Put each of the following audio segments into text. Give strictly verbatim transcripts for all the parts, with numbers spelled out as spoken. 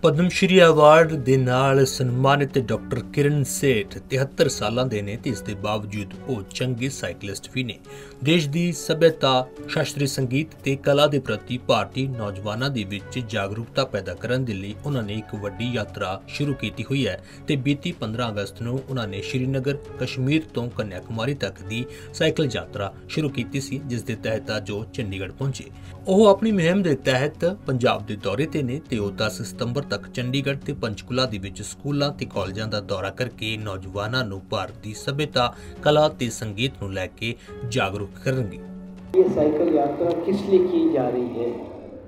Padmashri award ਦੇ ਨਾਲ ਸਨਮਾਨਿਤ ਡਾਕਟਰ ਕਿਰਨ ਸੇਠ तिहत्तर ਸਾਲਾਂ ਦੇ ਨੇ ਤੇ ਇਸ ਦੇ ਬਾਵਜੂਦ ਉਹ ਚੰਗੇ ਸਾਈਕਲਿਸਟ ਵੀ ਨੇ। ਦੇਸ਼ ਦੀ ਸਭਿਅਤਾ, ਸ਼ਾਸਤਰੀ ਸੰਗੀਤ ਤੇ ਕਲਾ ਦੇ ਪ੍ਰਤੀ ਭਾਰਤੀ ਨੌਜਵਾਨਾਂ ਦੇ ਵਿੱਚ ਜਾਗਰੂਕਤਾ ਪੈਦਾ ਕਰਨ ਦੇ ਲਈ ਉਹਨਾਂ ਨੇ ਇੱਕ ਵੱਡੀ ਯਾਤਰਾ ਸ਼ੁਰੂ ਕੀਤੀ ਹੋਈ ਹੈ ਤੇ ਬੀਤੀ पंद्रह ਅਗਸਤ ਨੂੰ ਉਹਨਾਂ ਨੇ ਸ਼੍ਰੀਨਗਰ ਕਸ਼ਮੀਰ ਤੋਂ ਕੰਨਿਆਕੁਮਾਰੀ ਤੱਕ ਦੀ ਸਾਈਕਲ ਯਾਤਰਾ ਸ਼ੁਰੂ ਕੀਤੀ ਸੀ, ਜਿਸ ਦੇ ਤਹਿਤ ਅੱਜ ਉਹ ਚੰਡੀਗੜ੍ਹ ਪਹੁੰਚੇ। ਉਹ ਆਪਣੀ ਮੁਹਿੰਮ ਦੇ ਤਹਿਤ ਪੰਜਾਬ ਦੇ ਦੌਰੇ ਤੇ ਨੇ ਤੇ ਉਹ दस ਸਤੰਬਰ तक चंडीगढ़ ਤੇ पंचकुला ਦੇ ਵਿੱਚ ਸਕੂਲਾਂ ਤੇ ਕਾਲਜਾਂ ਦਾ ਦੌਰਾ ਕਰਕੇ ਨੌਜਵਾਨਾਂ ਨੂੰ ਭਾਰਤੀ ਸਭਿਅਤਾ, ਕਲਾ ਤੇ ਸੰਗੀਤ ਨੂੰ ਲੈ ਕੇ ਜਾਗਰੂਕ ਕਰਨਗੇ। ये साइकिल यात्रा किस लिए की जा रही है?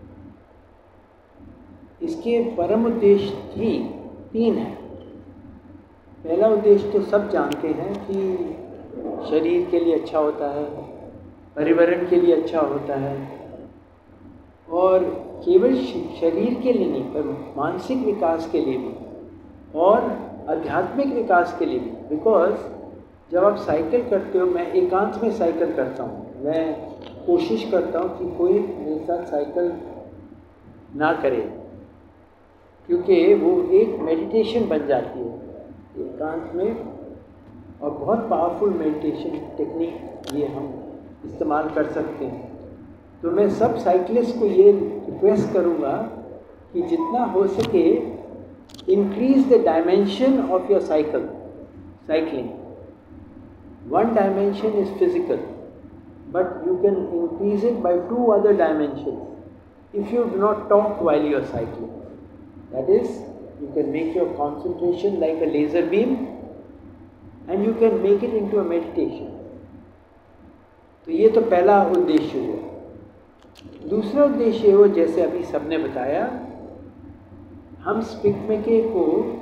इसके परम उद्देश्य ही तीन है। पहला उद्देश्य तो सब जानते हैं कि शरीर के लिए अच्छा होता है, पर्यावरण के लिए अच्छा होता है और केवल शरीर के लिए नहीं पर मानसिक विकास के लिए भी और आध्यात्मिक विकास के लिए भी। बिकॉज जब आप साइकिल करते हो, मैं एकांत में साइकिल करता हूँ, मैं कोशिश करता हूँ कि कोई मेरे साथ साइकिल ना करे, क्योंकि वो एक मेडिटेशन बन जाती है एकांत में और बहुत पावरफुल मेडिटेशन टेक्निक ये हम इस्तेमाल कर सकते हैं। तो मैं सब साइकिलिस्ट को ये रिक्वेस्ट करूँगा कि जितना हो सके increase the dimension of your cycle cycling. One dimension is physical, but you can increase it by two other dimensions if you do not talk while you are cycling. That is, you can make your concentration like a laser beam and you can make it into a meditation. तो ये तो पहला उद्देश्य हुआ। दूसरा उद्देश्य वो जैसे अभी सबने बताया, हम स्पिकमेके को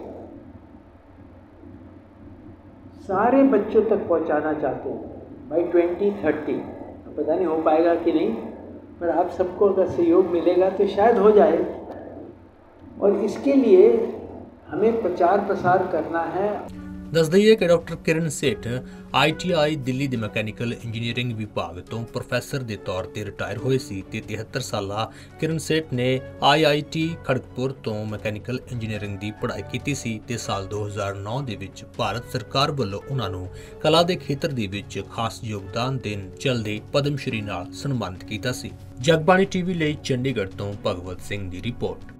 सारे बच्चों तक पहुंचाना चाहते हैं बाई ट्वेंटी थर्टी। पता नहीं हो पाएगा कि नहीं, पर आप सबको अगर सहयोग मिलेगा तो शायद हो जाए। और इसके लिए हमें प्रचार प्रसार करना है। दस दईए कि डॉक्टर किरण सेठ आई टी आई दिल्ली ਦੇ ਮਕੈਨੀਕਲ ਇੰਜੀਨੀਅਰਿੰਗ ਵਿਭਾਗ ਤੋਂ ਪ੍ਰੋਫੈਸਰ ਦੇ ਤੌਰ ਤੇ ਰਿਟਾਇਰ ਹੋਏ ਸੀ ਤੇ तिहत्तर ਸਾਲਾ ਕਿਰਨ ਸੇਠ ਨੇ आई आई टी ਖੜਗਪੁਰ ਤੋਂ ਮਕੈਨੀਕਲ ਇੰਜੀਨੀਅਰਿੰਗ ਦੀ ਪੜ੍ਹਾਈ ਕੀਤੀ ਸੀ ਤੇ ਸਾਲ दो हज़ार नौ ਦੇ ਵਿੱਚ ਭਾਰਤ ਸਰਕਾਰ ਵੱਲੋਂ ਉਹਨਾਂ ਨੂੰ ਕਲਾ ਦੇ ਖੇਤਰ ਦੇ ਵਿੱਚ ਖਾਸ ਯੋਗਦਾਨ ਦੇਣ ਚਲਦੇ ਪਦਮ ਸ਼੍ਰੀ ਨਾਲ ਸਨਮਾਨਿਤ ਕੀਤਾ ਸੀ। ਜਗਬਾਣੀ ਟੀਵੀ ਲਈ ਚੰਡੀਗੜ੍ਹ ਤੋਂ ਭਗਵਤ ਸਿੰਘ ਦੀ ਰਿਪੋਰਟ।